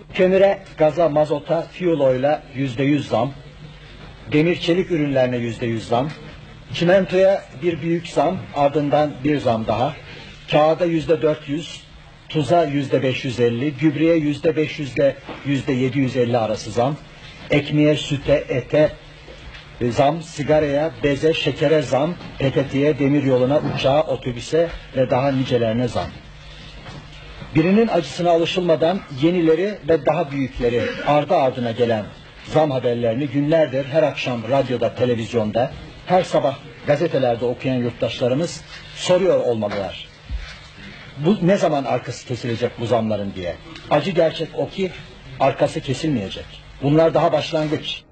Kömüre, gaza, mazota, fuel oil'a %100 zam, demir çelik ürünlerine %100 zam, çimentoya bir büyük zam, ardından bir zam daha, kağıda %400, tuza %550, gübreye %500 ile %750 arası zam, ekmeğe, süte, ete zam, sigaraya, beze, şekere zam, PTT'ye, demiryoluna, uçağa, otobüse ve daha nicelerine zam. Birinin acısına alışılmadan yenileri ve daha büyükleri ardı ardına gelen zam haberlerini günlerdir her akşam radyoda, televizyonda, her sabah gazetelerde okuyan yurttaşlarımız soruyor olmalılar. Bu ne zaman arkası kesilecek bu zamların diye. Acı gerçek o ki arkası kesilmeyecek. Bunlar daha başlangıç.